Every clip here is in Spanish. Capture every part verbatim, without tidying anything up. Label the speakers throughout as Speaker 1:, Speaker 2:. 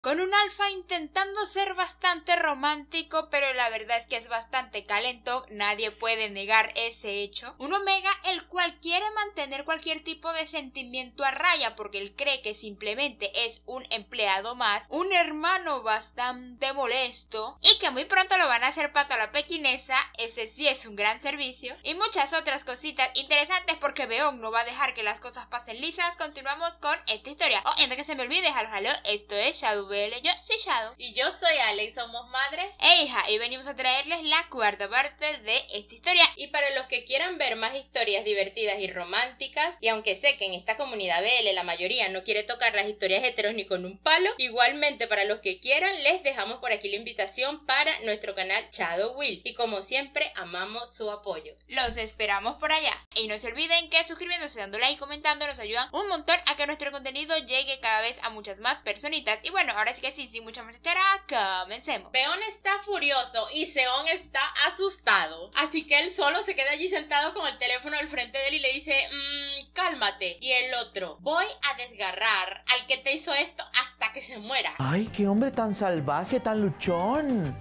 Speaker 1: con un alfa intentando ser bastante romántico, pero la verdad es que es bastante calentón, nadie puede negar ese hecho. Un omega el cual quiere mantener cualquier tipo de sentimiento a raya porque él cree que simplemente es un empleado más, un hermano bastante molesto y que muy pronto lo van a hacer pato a la pequinesa, ese sí es un gran servicio, y muchas otras cositas interesantes porque Beon no va a dejar que las cosas pasen lisas. Continuamos con esta historia. Oh, y antes que se me olvide, halo halo, esto es Shadow B L, yo soy Shadow.
Speaker 2: Y yo soy Ale y somos madre
Speaker 1: e hija, y venimos a traerles la cuarta parte de esta historia.
Speaker 2: Y para los que quieran ver más historias divertidas y románticas, y aunque sé que en esta comunidad B L la mayoría no quiere tocar las historias heteros ni con un palo, igualmente para los que quieran les dejamos por aquí la invitación para nuestro canal Shadow Will, y como siempre amamos su apoyo.
Speaker 1: Los esperamos por allá. Y no se olviden que suscribiéndose, dando like y comentando nos ayudan un montón a que nuestro contenido llegue cada vez a muchas más personitas. Y bueno, ahora sí que sí, sin mucha más espera, comencemos.
Speaker 2: Beon está furioso y Seon está asustado, así que él solo se queda allí sentado con el teléfono al frente de él y le dice mmm, cálmate. Y el otro, voy a desgarrar al que te hizo esto hasta que se muera.
Speaker 3: Ay, qué hombre tan salvaje, tan luchón.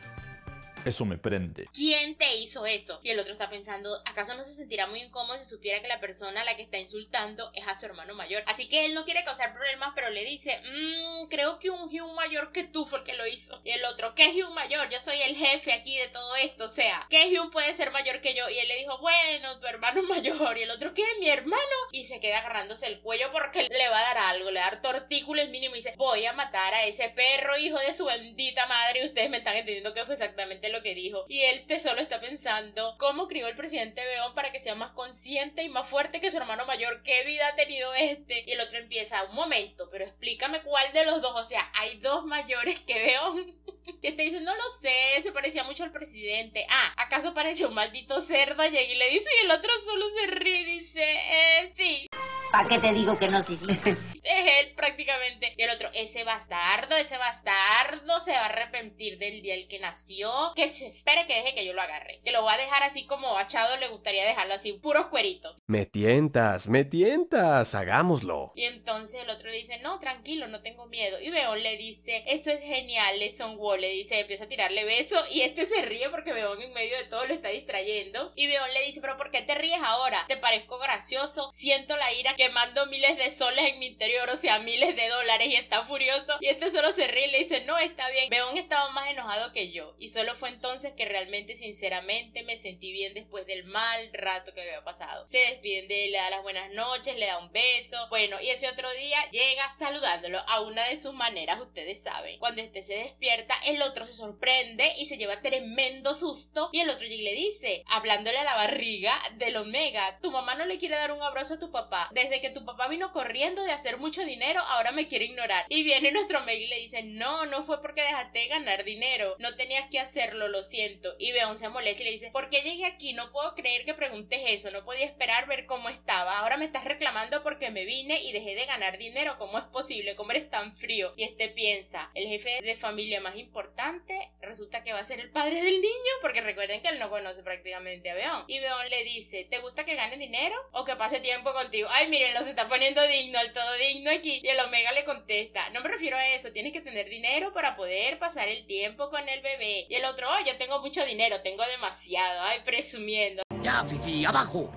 Speaker 4: Eso me prende.
Speaker 2: ¿Quién te hizo eso? Y el otro está pensando, ¿acaso no se sentirá muy incómodo si supiera que la persona a la que está insultando es a su hermano mayor? Así que él no quiere causar problemas, pero le dice, mmm, creo que un Hyun mayor que tú fue el que lo hizo. Y el otro, ¿qué Hyun mayor? Yo soy el jefe aquí de todo esto, o sea, ¿qué Hyun puede ser mayor que yo? Y él le dijo, bueno, tu hermano es mayor. Y el otro, ¿qué? ¿Mi hermano? Y se queda agarrándose el cuello porque le va a dar algo, le va a dar tortícolis mínimo y dice, voy a matar a ese perro hijo de su bendita madre. Y ustedes me están entendiendo que fue exactamente lo que dijo. Y él te solo está pensando cómo crió el presidente Beon para que sea más consciente y más fuerte que su hermano mayor. ¿Qué vida ha tenido este? Y el otro empieza, un momento, pero explícame cuál de los dos, o sea, hay dos mayores que Beon. Y este dice, no lo sé, se parecía mucho al presidente. Ah, ¿acaso parecía un maldito cerdo? Llega y le dice, y el otro solo se ríe y dice, eh, sí.
Speaker 5: ¿Para qué te digo que no, sí, sí?
Speaker 2: Es él prácticamente. Y el otro, ese bastardo, ese bastardo se va a arrepentir del día el que nació. Que se espere que deje que yo lo agarre. Que lo va a dejar así como a Chado le gustaría dejarlo así, puros cueritos.
Speaker 6: Me tientas, me tientas, hagámoslo.
Speaker 2: Y entonces el otro le dice, no, tranquilo, no tengo miedo. Y Beon le dice, eso es genial, le sonwó, le dice, empieza a tirarle besos. Y este se ríe porque Beon en medio de todo lo está distrayendo. Y Beon le dice, pero ¿por qué te ríes ahora? ¿Te parezco gracioso? Siento la ira quemando miles de soles en mi interior, o sea, miles de dólares, y está furioso. Y este solo se ríe y le dice, no, está bien. Beon estaba más enojado que yo. Y solo fue entonces que realmente, sinceramente, me sentí bien después del mal rato que había pasado. Se despiden de él, le da las buenas noches, le da un beso. Bueno, y ese otro día llega saludándolo a una de sus maneras, ustedes saben. Cuando este se despierta, el otro se sorprende y se lleva tremendo susto. Y el otro llega y le dice, hablándole a la barriga del Omega, tu mamá no le quiere dar un abrazo a tu papá. Desde que tu papá vino corriendo de hacer mucho dinero, ahora me quiere ignorar. Y viene nuestro Omega y le dice, no, no fue porque dejaste de ganar dinero. No tenías que hacerlo, lo siento. Y Beon se molesta y le dice, ¿por qué llegué aquí? No puedo creer que preguntes eso. No podía esperar ver cómo estaba. Ahora me estás reclamando porque me vine y dejé de ganar dinero. ¿Cómo es posible? ¿Cómo eres tan frío? Y este piensa, el jefe de familia más importante resulta que va a ser el padre del niño, porque recuerden que él no conoce prácticamente a Beon. Y Beon le dice, ¿te gusta que gane dinero o que pase tiempo contigo? Ay, mírenlo, se está poniendo digno, el todo digno aquí. Y el Omega le contesta, no me refiero a eso, tienes que tener dinero para poder pasar el tiempo con el bebé. Y el otro, oh, yo tengo mucho dinero, tengo demasiado, ay, presumiendo.
Speaker 3: Ya, Fifi, abajo.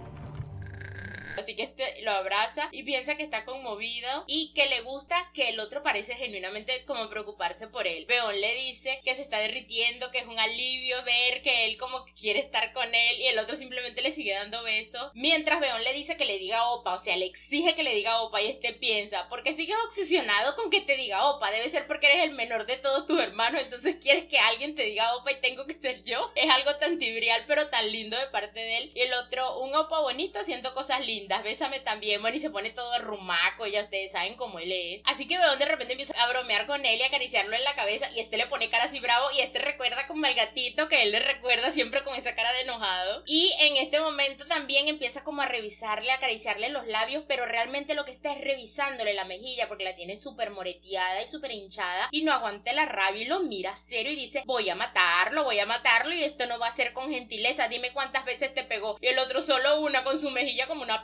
Speaker 2: Así que este lo abraza y piensa que está conmovido y que le gusta que el otro parece genuinamente como preocuparse por él. Beon le dice que se está derritiendo, que es un alivio ver que él como que quiere estar con él, y el otro simplemente le sigue dando besos. Mientras Beon le dice que le diga opa, o sea, le exige que le diga opa, y este piensa, ¿por qué sigues obsesionado con que te diga opa? Debe ser porque eres el menor de todos tus hermanos, entonces quieres que alguien te diga opa y tengo que ser yo. Es algo tan trivial pero tan lindo de parte de él. Y el otro, un opa bonito haciendo cosas lindas. Bésame también, bueno, y se pone todo rumaco, ya ustedes saben cómo él es. Así que Beon de repente empieza a bromear con él y acariciarlo en la cabeza, y este le pone cara así bravo, y este recuerda como el gatito que él le recuerda siempre con esa cara de enojado. Y en este momento también empieza como a revisarle, a acariciarle los labios, pero realmente lo que está es revisándole la mejilla porque la tiene súper moreteada y súper hinchada, y no aguanta la rabia y lo mira serio y dice, voy a matarlo, voy a matarlo, y esto no va a ser con gentileza, dime cuántas veces te pegó. Y el otro, solo una, con su mejilla como una pelota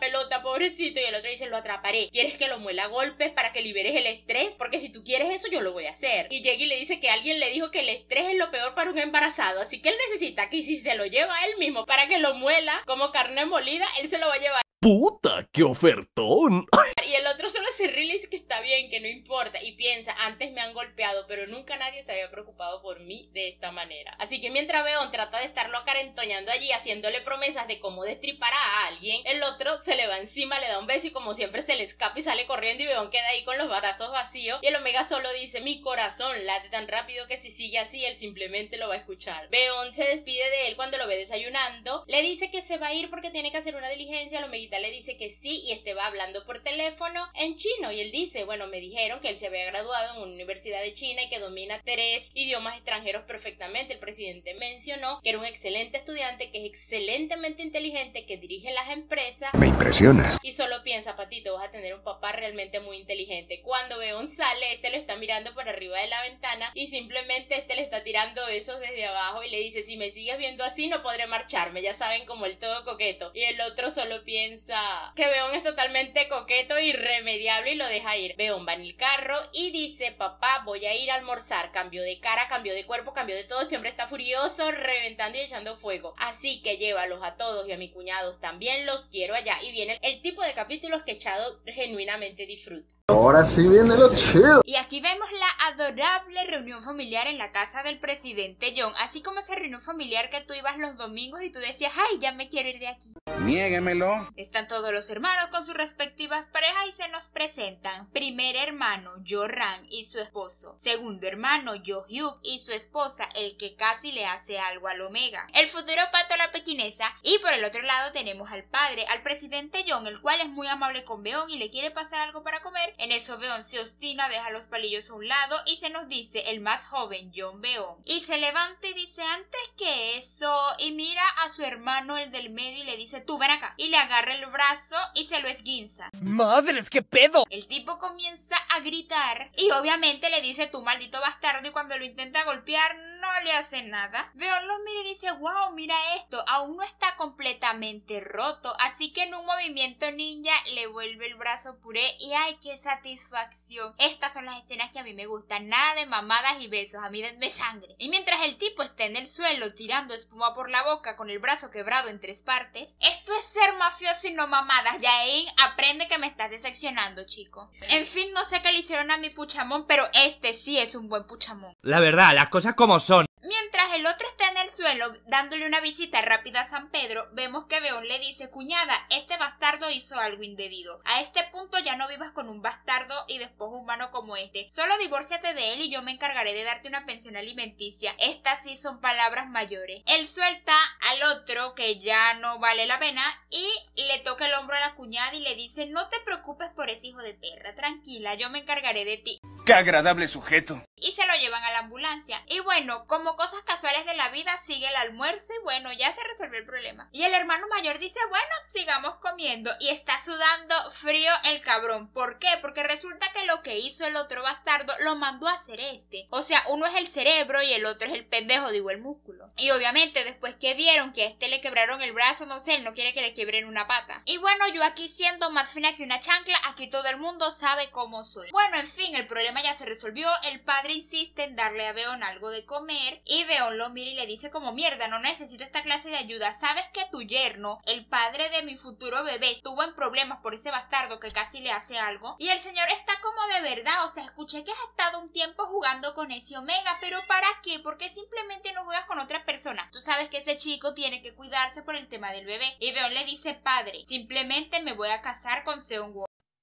Speaker 2: pelota, pobrecito. Y el otro dice, lo atraparé. ¿Quieres que lo muela a golpes para que liberes el estrés? Porque si tú quieres eso, yo lo voy a hacer. Y llega y le dice que alguien le dijo que el estrés es lo peor para un embarazado, así que él necesita que si se lo lleva él mismo para que lo muela como carne molida, él se lo va a llevar.
Speaker 6: ¡Puta, qué ofertón!
Speaker 2: Y el otro solo se ríe y dice que está bien, que no importa. Y piensa, antes me han golpeado, pero nunca nadie se había preocupado por mí de esta manera. Así que mientras Beón trata de estarlo acarentoñando allí, haciéndole promesas de cómo destripar a alguien, el otro se le va encima, le da un beso y como siempre se le escapa y sale corriendo y Beón queda ahí con los brazos vacíos. Y el Omega solo dice, mi corazón late tan rápido que si sigue así, él simplemente lo va a escuchar. Beón se despide de él cuando lo ve desayunando, le dice que se va a ir porque tiene que hacer una diligencia. El Omega le dice que sí y este va hablando por teléfono en chino y él dice, bueno, me dijeron que él se había graduado en una universidad de China y que domina tres idiomas extranjeros perfectamente. El presidente mencionó que era un excelente estudiante, que es excelentemente inteligente, que dirige las empresas.
Speaker 6: Me impresionas.
Speaker 2: Y solo piensa, Patito, vas a tener un papá realmente muy inteligente. Cuando Beón sale, este lo está mirando por arriba de la ventana y simplemente este le está tirando besos desde abajo y le dice, si me sigues viendo así no podré marcharme, ya saben, como el todo coqueto. Y el otro solo piensa que Beón es totalmente coqueto y irremediable y lo deja ir. Beón va en el carro y dice, papá, voy a ir a almorzar. Cambio de cara, cambio de cuerpo, cambio de todo. Este hombre está furioso, reventando y echando fuego. Así que llévalos a todos y a mis cuñados también, los quiero allá. Y viene el tipo de capítulos que Shadow genuinamente disfruta.
Speaker 7: Ahora sí viene lo chido.
Speaker 1: Y aquí vemos la adorable reunión familiar en la casa del presidente John, así como esa reunión familiar que tú ibas los domingos y tú decías, ay, ya me quiero ir de aquí.
Speaker 7: Niéguemelo.
Speaker 1: Están todos los hermanos con sus respectivas parejas y se nos presentan. Primer hermano, Jo-Ran y su esposo. Segundo hermano, Jo-Hyuk y su esposa, el que casi le hace algo al Omega. El futuro pato a la pequinesa. Y por el otro lado tenemos al padre, al presidente John, el cual es muy amable con Beón y le quiere pasar algo para comer. En eso Beón se obstina, deja los palillos a un lado y se nos dice el más joven, John Beón. Y se levanta y dice, antes que eso, y mira a su hermano, el del medio, y le dice, tú ven acá. Y le agarra el brazo y se lo esguinza.
Speaker 3: ¡Madres, qué pedo!
Speaker 1: El tipo comienza a gritar y obviamente le dice, tú maldito bastardo, y cuando lo intenta golpear no le hace nada. Beón lo mira y dice, wow, mira esto, aún no está completamente roto, así que en un movimiento ninja le vuelve el brazo puré y ay, qué satisfacción. Estas son las escenas que a mí me gustan, nada de mamadas y besos, a mí denme sangre. Y mientras el tipo está en el suelo tirando espuma por la boca con el brazo quebrado en tres partes, esto es ser mafioso y no mamadas. Yain, aprende que me estás decepcionando, chico. En fin, no sé qué le hicieron a mi puchamón, pero este sí es un buen puchamón.
Speaker 3: La verdad, las cosas como son.
Speaker 1: Mientras el otro está en el suelo dándole una visita rápida a San Pedro, vemos que Beón le dice, cuñada, este bastardo hizo algo indebido. A este punto ya no vivas con un bastardo y despojo humano como este. Solo divórciate de él y yo me encargaré de darte una pensión alimenticia. Estas sí son palabras mayores. Él suelta al otro, que ya no vale la pena, y le toca el hombro a la cuñada y le dice, no te preocupes por ese hijo de perra, tranquila, yo me encargaré de ti.
Speaker 7: ¡Qué agradable sujeto!
Speaker 1: Y se lo llevan a la ambulancia. Y bueno, como cosas casuales de la vida, sigue el almuerzo y bueno, ya se resolvió el problema. Y el hermano mayor dice, bueno, sigamos comiendo. Y está sudando frío el cabrón. ¿Por qué? Porque resulta que lo que hizo el otro bastardo lo mandó a hacer este. O sea, uno es el cerebro y el otro es el pendejo, digo, el músculo. Y obviamente después que vieron que a este le quebraron el brazo, no sé, él no quiere que le quiebren una pata. Y bueno, yo aquí siendo más fina que una chancla, aquí todo el mundo sabe cómo soy. Bueno, en fin, el problema ya se resolvió. El padre insiste en darle a Beón algo de comer y Beón lo mira y le dice como, mierda, no necesito esta clase de ayuda. ¿Sabes que tu yerno, el padre de mi futuro bebé, estuvo en problemas por ese bastardo que casi le hace algo? Y el señor está como, de verdad, o sea, escuché que has estado un tiempo jugando con ese Omega, pero ¿para qué? ¿Por qué simplemente no juegas con otra persona? Tú sabes que ese chico tiene que cuidarse por el tema del bebé. Y Beón le dice, padre, simplemente me voy a casar con Seung-woo.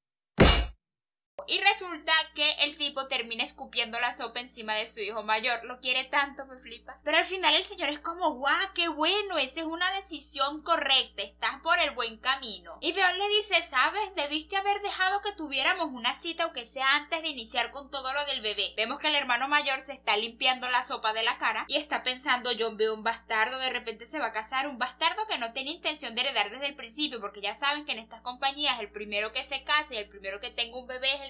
Speaker 1: Y resulta que el tipo termina escupiendo la sopa encima de su hijo mayor. Lo quiere tanto, me flipa. Pero al final el señor es como, guau, qué bueno, esa es una decisión correcta, estás por el buen camino. Y Beón le dice, sabes, debiste haber dejado que tuviéramos una cita, aunque sea antes de iniciar con todo lo del bebé. Vemos que el hermano mayor se está limpiando la sopa de la cara y está pensando, yo veo un bastardo, de repente se va a casar, un bastardo que no tiene intención de heredar desde el principio, porque ya saben que en estas compañías el primero que se casa y el primero que tenga un bebé es el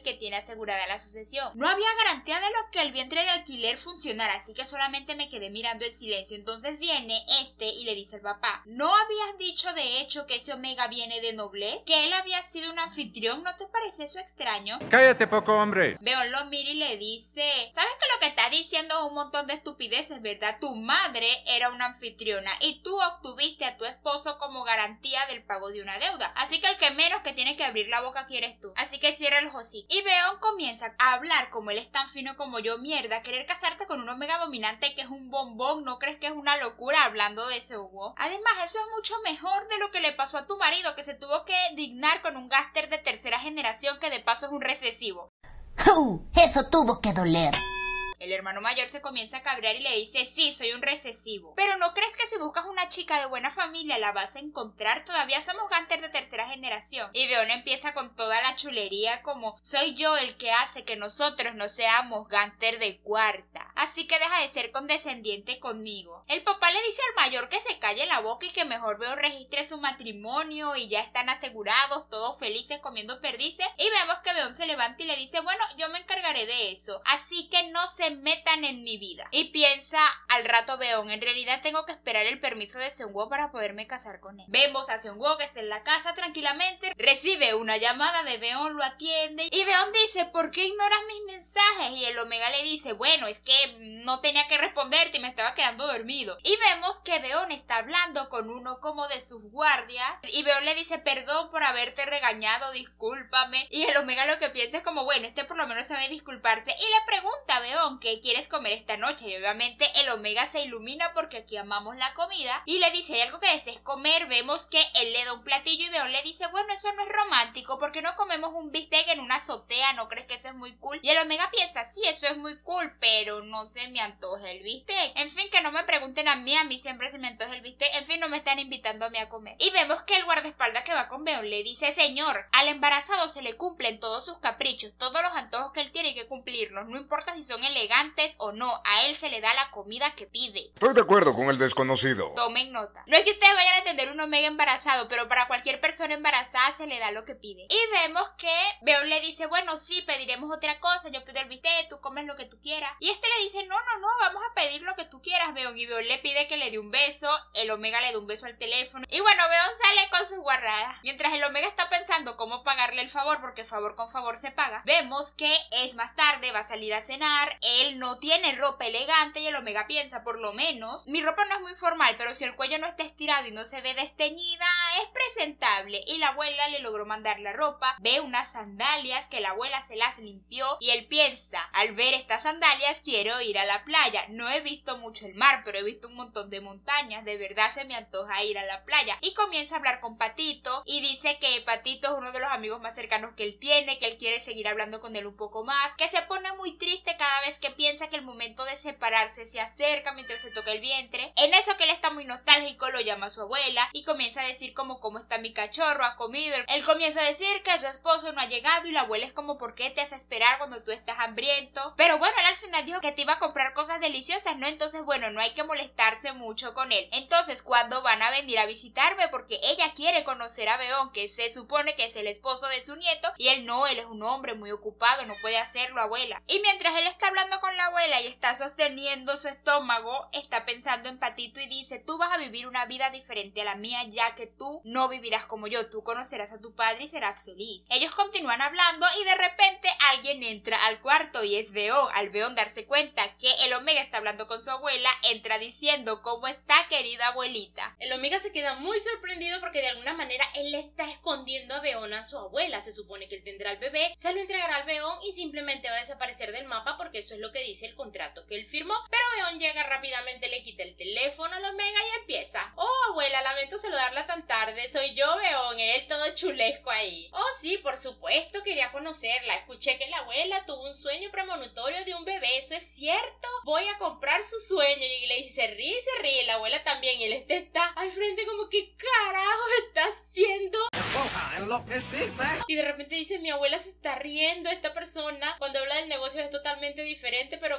Speaker 1: que tiene asegurada la sucesión. No había garantía de lo que el vientre de alquiler funcionara, así que solamente me quedé mirando en silencio. Entonces viene este y le dice al papá: ¿no habías dicho de hecho que ese Omega viene de nobleza? ¿Que él había sido un anfitrión? ¿No te parece eso extraño?
Speaker 3: Cállate, poco hombre.
Speaker 1: Beón lo mira y le dice: ¿sabes que lo que estás diciendo es un montón de estupideces, verdad? Tu madre era una anfitriona y tú obtuviste a tu esposo como garantía del pago de una deuda, así que el que menos que tiene que abrir la boca aquí eres tú, así que cierra el hocico. Y Beón comienza a hablar como él es tan fino como yo. Mierda, querer casarte con un Omega dominante que es un bombón, ¿no crees que es una locura hablando de ese Hugo? Además, eso es mucho mejor de lo que le pasó a tu marido, que se tuvo que dignar con un gáster de tercera generación que de paso es un recesivo.
Speaker 5: Uh, eso tuvo que doler.
Speaker 1: El hermano mayor se comienza a cabrear y le dice: sí, soy un recesivo. Pero ¿no crees que si buscas una chica de buena familia la vas a encontrar? Todavía somos gángsters de tercera generación. Y Beón empieza con toda la chulería como: soy yo el que hace que nosotros no seamos gángster de cuarta, así que deja de ser condescendiente conmigo. El papá le dice al mayor que se calle la boca y que mejor Beón registre su matrimonio y ya están asegurados, todos felices comiendo perdices. Y vemos que Beón se levanta y le dice: bueno, yo me encargaré de eso, así que no se metan en mi vida. Y piensa al rato Beón: en realidad tengo que esperar el permiso de Seungwoo para poderme casar con él. Vemos a Seungwoo que está en la casa tranquilamente, recibe una llamada de Beón, lo atiende y Beón dice: ¿por qué ignoras mis mensajes? Y el Omega le dice: bueno, es que no tenía que responderte y me estaba quedando dormido. Y vemos que Beón está hablando con uno como de sus guardias y Beón le dice: perdón por haberte regañado, discúlpame. Y el Omega lo que piensa es como: bueno, este por lo menos sabe disculparse, y le pregunta a Beón ¿qué quieres comer esta noche? Y obviamente el Omega se ilumina porque aquí amamos la comida y le dice: ¿hay algo que desees comer? Vemos que él le da un platillo y Beón le dice: bueno, eso no es romántico, ¿por qué no comemos un bistec en una azotea? ¿No crees que eso es muy cool? Y el Omega piensa: sí, eso es muy cool, pero no se me antoja el bistec. En fin, que no me pregunten a mí, a mí siempre se me antoja el bistec. En fin, no me están invitando a mí a comer. Y vemos que el guardaespaldas que va con Beón le dice: señor, al embarazado se le cumplen todos sus caprichos, todos los antojos que él tiene que cumplirlos, no importa si son elegantes o no, a él se le da la comida que pide.
Speaker 7: Estoy de acuerdo con el desconocido.
Speaker 1: Tomen nota. No es que ustedes vayan a atender un Omega embarazado, pero para cualquier persona embarazada se le da lo que pide. Y vemos que Beón le dice: bueno, sí, pediremos otra cosa, yo pido el bistec, tú comes lo que tú quieras. Y este le dice: no, no, no, vamos a pedir lo que tú quieras, Beón. Y Beón le pide que le dé un beso, el Omega le da un beso al teléfono. Y bueno, Beón sale con sus guarradas. Mientras el Omega está pensando cómo pagarle el favor, porque favor con favor se paga, vemos que es más tarde, va a salir a cenar, él no tiene ropa elegante y el Omega piensa: por lo menos mi ropa no es muy formal, pero si el cuello no está estirado y no se ve desteñida, es presentable. Y la abuela le logró mandar la ropa, ve unas sandalias que la abuela se las limpió y él piensa: al ver estas sandalias quiero ir a la playa. No he visto mucho el mar, pero he visto un montón de montañas, de verdad se me antoja ir a la playa. Y comienza a hablar con Patito y dice que Patito es uno de los amigos más cercanos que él tiene, que él quiere seguir hablando con él un poco más, que se pone muy triste cada vez que piensa que el momento de separarse se acerca mientras se toca el vientre. En eso que él está muy nostálgico, lo llama a su abuela y comienza a decir como: ¿cómo está mi cachorro? ¿Ha comido? Él comienza a decir que su esposo no ha llegado y la abuela es como: ¿por qué te hace esperar cuando tú estás hambriento? Pero bueno, él al final dijo que te iba a comprar cosas deliciosas, ¿no? Entonces bueno, no hay que molestarse mucho con él. Entonces, ¿cuándo van a venir a visitarme? Porque ella quiere conocer a Beón, que se supone que es el esposo de su nieto, y él no, él es un hombre muy ocupado, no puede hacerlo, abuela. Y mientras él está hablando con la abuela y está sosteniendo su estómago, está pensando en Patito y dice: tú vas a vivir una vida diferente a la mía, ya que tú no vivirás como yo, tú conocerás a tu padre y serás feliz. Ellos continúan hablando y de repente alguien entra al cuarto y es Beón. Al Beón darse cuenta que el Omega está hablando con su abuela, entra diciendo: ¿cómo está, querida abuelita?
Speaker 2: El Omega se queda muy sorprendido porque de alguna manera él le está escondiendo a Beón a su abuela. Se supone que él tendrá al bebé, se lo entregará al Beón y simplemente va a desaparecer del mapa porque eso es lo que dice el contrato que él firmó. Pero Beón llega rápidamente, le quita el teléfono al Omega y empieza: oh, abuela, lamento saludarla tan tarde, soy yo, Beón. Él todo chulesco ahí. Oh, sí, por supuesto, quería conocerla. Escuché que la abuela tuvo un sueño premonitorio de un bebé, ¿eso es cierto? Voy a comprar su sueño. Y le dice: se ríe, se ríe, la abuela también. Y él este está al frente como: ¿qué carajo está haciendo? Y de repente dice: mi abuela se está riendo, esta persona cuando habla del negocio es totalmente diferente, pero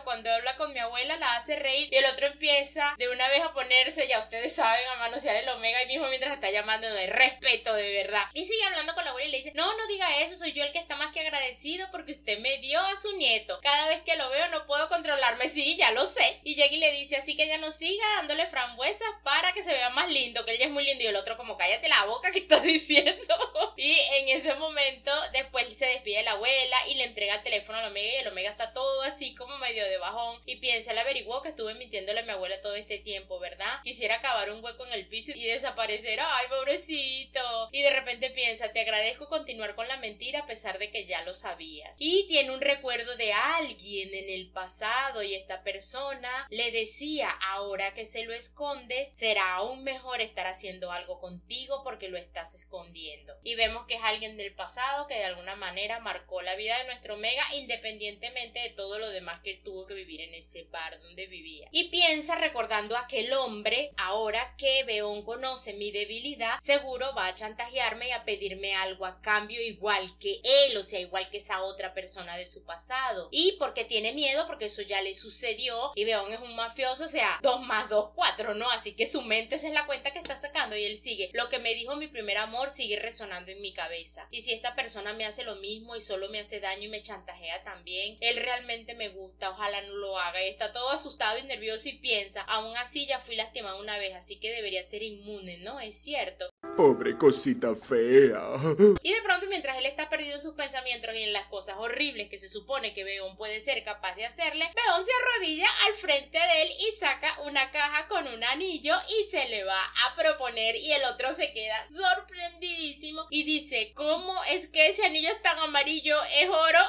Speaker 2: cuando habla con mi abuela la hace reír y el otro empieza de una vez a ponerse, ya ustedes saben, a manosear el omega y mismo mientras está llamando, no hay respeto de verdad. Y sigue hablando con la abuela y le dice, no, no diga eso, soy yo el que está más que agradecido porque usted me dio a su nieto. Cada vez que lo veo no puedo controlarme, sí, ya lo sé. Y llega y le dice, así que ella no siga dándole frambuesas para que se vea más lindo, que él ya es muy lindo. Y el otro como, cállate la boca, que estás diciendo. Y en ese momento después se despide de la abuela y le entrega el teléfono al omega y el omega está todo así como medio de bajón y piensa, él averiguó que estuve mintiéndole a mi abuela todo este tiempo, ¿verdad? Quisiera cavar un hueco en el piso y desaparecer, ay, pobrecito. Y de repente piensa, te agradezco continuar con la mentira a pesar de que ya lo sabías. Y tiene un recuerdo de alguien en el pasado y esta persona le decía, ahora que se lo escondes, será aún mejor estar haciendo algo contigo porque lo estás escondiendo. Y vemos que es alguien del pasado que de alguna manera marcó la vida de nuestro omega independientemente de todo lo demás que él tuvo que vivir en ese bar donde vivía. Y piensa recordando a aquel hombre, ahora que Beón conoce mi debilidad, seguro va a chantajearme y a pedirme algo a cambio igual que él, o sea, igual que esa otra persona de su pasado. Y porque tiene miedo, porque eso ya le sucedió y Beón es un mafioso, o sea, dos más dos, cuatro, ¿no? Así que su mente esa es la cuenta que está sacando y él sigue. Lo que me dijo mi primer amor sigue resonando en mi cabeza. Y si esta persona me hace lo mismo y solo me hace daño y me chantajea también, él realmente me gusta, ojalá no lo haga. Y está todo asustado y nervioso y piensa, aún así ya fui lastimado una vez, así que debería ser inmune, ¿no? Es cierto.
Speaker 8: Pobre cosita fea.
Speaker 2: Y de pronto, mientras él está perdido en sus pensamientos y en las cosas horribles que se supone que Beón puede ser capaz de hacerle, Beón se arrodilla al frente de él y saca una caja con un anillo y se le va a proponer y el otro se queda sorprendidísimo y dice, ¿cómo es que ese anillo es tan amarillo? ¿Es oro?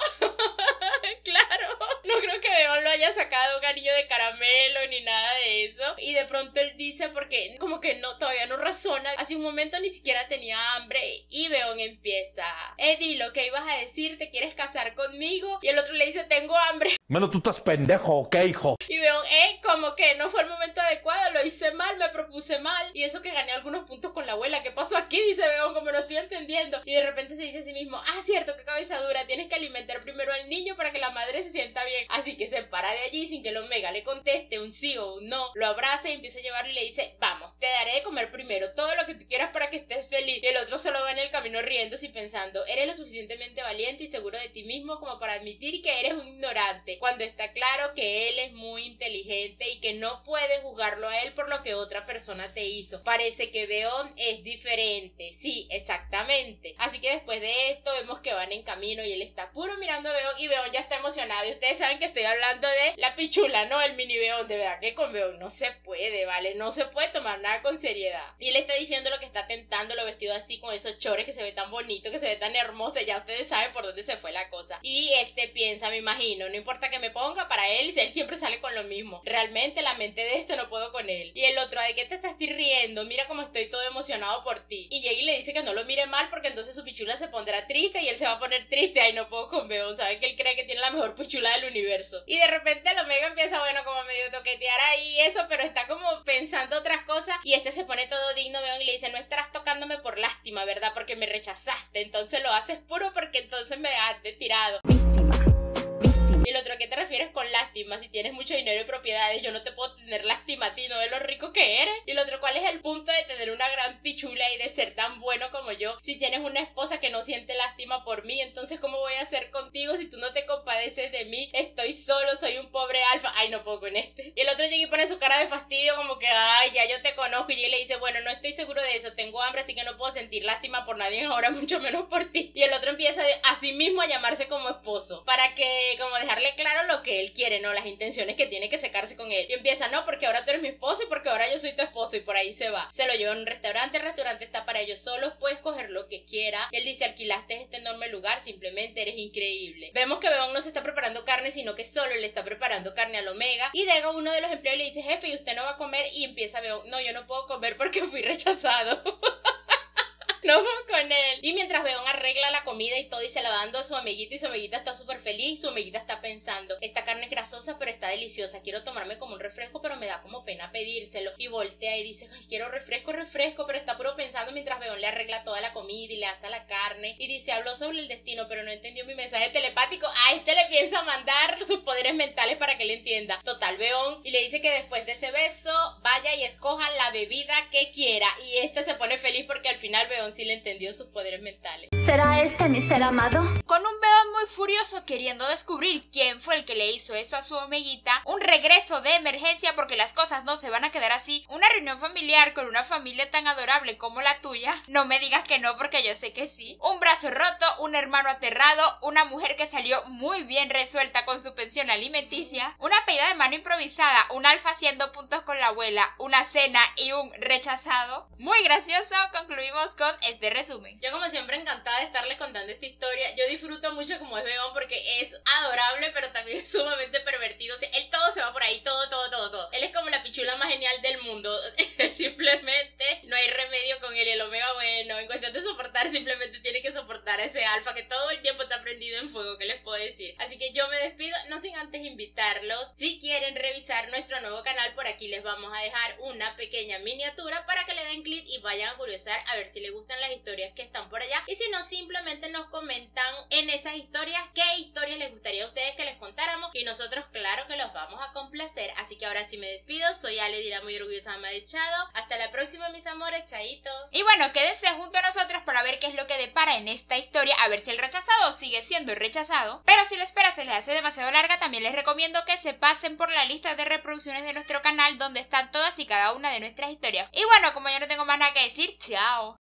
Speaker 2: Claro, no creo que Beón lo haya sacado un anillo de caramelo ni nada de eso. Y de pronto él dice, porque como que no, todavía no razona, hace un momento ni siquiera tenía hambre y Beón empieza, Eddie, lo que ibas a decir, ¿te quieres casar conmigo? Y el otro le dice, tengo hambre.
Speaker 4: Bueno, tú estás pendejo, ¿qué, hijo?
Speaker 2: Y Beón, eh, como que no fue el momento adecuado, lo hice mal, me propuse mal. Y eso que gané algunos puntos con la abuela, ¿qué pasó aquí? Dice Beón, como no estoy entendiendo. Y de repente se dice a sí mismo, ah, cierto, qué cabeza dura, tienes que alimentar primero al niño para que la madre se sienta bien. Así que se para de allí sin que el omega le conteste un sí o un no, lo abraza y empieza a llevarlo y le dice, vamos, te daré de comer primero todo lo que tú quieras para que estés feliz. Y el otro solo va en el camino riéndose y pensando, eres lo suficientemente valiente y seguro de ti mismo como para admitir que eres un ignorante, cuando está claro que él es muy inteligente y que no puedes juzgarlo a él por lo que otra persona te hizo. Parece que Beón es diferente, sí, exactamente. Así que después de esto vemos que van en camino y él está puro mirando a Beón y Beón ya está emocionado. Y ustedes saben que estoy hablando de la pichula, ¿no? El mini Beón. De verdad que con Beón no se puede, ¿vale? No se puede tomar nada con seriedad. Y él está diciendo lo que está tentando, lo vestido así con esos chores que se ve tan bonito, que se ve tan hermoso. Ya ustedes saben por dónde se fue la cosa. Y este piensa, me imagino, no importa que me ponga, para él, él siempre sale con lo mismo. Realmente la mente de este no puedo con él. Y el otro, ¿de qué te estás riendo? Mira cómo estoy todo emocionado por ti. Y llega y le dice que no lo mire mal porque entonces su pichula se pondrá triste y él se va a poner triste. Ay, no puedo con Beón. Sabe que él cree que tiene la mejor pichula del universo. Y de repente el omega empieza, bueno, como medio toquetear ahí eso, pero está como pensando otras cosas. Y este se pone todo digno, Beón, y le dice, no estarás tocándome por lástima, ¿verdad? Porque me rechazaste. Entonces lo haces puro porque entonces me dejaste tirado.
Speaker 9: Víctima. Víctima.
Speaker 2: Y el otro, ¿a qué te refieres con lástima? Si tienes mucho dinero y propiedades, yo no te puedo tener lástima a ti, ¿no ves lo rico que eres? Y el otro, ¿cuál es el punto de tener una gran pichula y de ser tan bueno como yo? Si tienes una esposa que no siente lástima por mí, entonces ¿cómo voy a hacer contigo si tú no te compadeces de mí? Estoy solo, soy un pobre alfa. Ay, no puedo con este. Y el otro llega y pone su cara de fastidio como que, ay, ya yo te conozco. Y llega y le dice, bueno, no estoy seguro de eso, tengo hambre, así que no puedo sentir lástima por nadie ahora, mucho menos por ti. Y el otro empieza a sí mismo a llamarse como esposo, para que, como dejarle claro lo que él quiere, ¿no? Las intenciones que tiene que secarse con él. Y empieza, no, porque ahora tú eres mi esposo y porque ahora yo soy tu esposo, y por ahí se va. Se lo lleva a un restaurante, el restaurante está para ellos solos, puedes coger lo que quiera. Y él dice, alquilaste este enorme lugar, simplemente eres increíble. Vemos que Beón no se está preparando carne, sino que solo le está preparando carne al omega. Y llega uno de los empleados y le dice, jefe, ¿y usted no va a comer? Y empieza Beón, no, yo no puedo comer porque fui rechazado. Nos vamos con él. Y mientras Beón arregla la comida y todo y se la va dando a su amiguito y su amiguita está súper feliz, su amiguita está pensando, esta carne es grasosa pero está deliciosa, quiero tomarme como un refresco pero me da como pena pedírselo. Y voltea y dice, ay, quiero refresco, refresco, pero está puro pensando mientras Beón le arregla toda la comida y le hace la carne. Y dice, habló sobre el destino pero no entendió mi mensaje telepático. A este le piensa mandar sus poderes mentales para que él entienda. Total, Beón, y le dice que después de ese beso vaya y escoja la bebida que quiera. Y este se pone feliz porque al final Beón sí le entendió sus poderes mentales.
Speaker 5: ¿Será este mi ser amado?
Speaker 1: Con un Beón muy furioso queriendo descubrir quién fue el que le hizo eso a su amiguita, un regreso de emergencia porque las cosas no se van a quedar así, una reunión familiar con una familia tan adorable como la tuya, no me digas que no porque yo sé que sí, un brazo roto, un hermano aterrado, una mujer que salió muy bien resuelta con su pensión alimenticia, una pedida de mano improvisada, un alfa haciendo puntos con la abuela, una cena y un rechazado. Muy gracioso, concluimos con este resumen.
Speaker 2: Yo como siempre encantada de estarles contando esta historia. Yo disfruto mucho como es Beón porque es adorable pero también es sumamente pervertido. O sea, él todo se va por ahí, todo, todo, todo, todo. Él es como la pichula más genial del mundo. Simplemente no hay remedio con él. El Omega, bueno, en cuestión de soportar, simplemente tiene que soportar a ese alfa que todo el tiempo está prendido en fuego. ¿Qué les puedo decir? Así que yo me despido, no sin antes invitarlos. Si quieren revisar nuestro nuevo canal, por aquí les vamos a dejar una pequeña miniatura para que le den clic y vayan a curiosar a ver si les gustan las historias que están por allá. Y si no, simplemente nos comentan en esas historias qué historias les gustaría a ustedes que les contáramos y nosotros claro que los vamos a complacer. Así que ahora sí me despido, soy Ale Dira, muy orgullosa ama de Chado. Hasta la próxima, mis amores, chaitos.
Speaker 1: Y bueno, quédense junto a nosotros para ver qué es lo que depara en esta historia, a ver si el rechazado sigue siendo rechazado. Pero si la espera se les hace demasiado larga, también les recomiendo que se pasen por la lista de reproducciones de nuestro canal donde están todas y cada una de nuestras historias. Y bueno, como yo no tengo más nada que decir, chao.